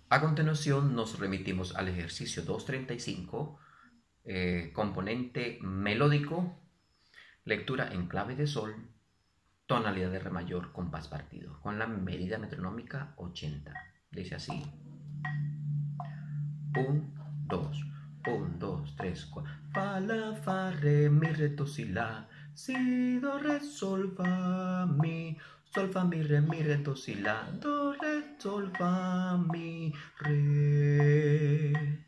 A continuación nos remitimos al ejercicio 235, componente melódico, lectura en clave de sol, tonalidad de re mayor, compás partido, con la medida metronómica 80. Dice así: 1, 2, 1, 2, 3, 4. Fa, la, fa, re, mi, re, do, si, la. Si, do, re, sol, fa, mi. Sol, fa, mi, re, do, si, la. Do, re, sol, fa, mi, re.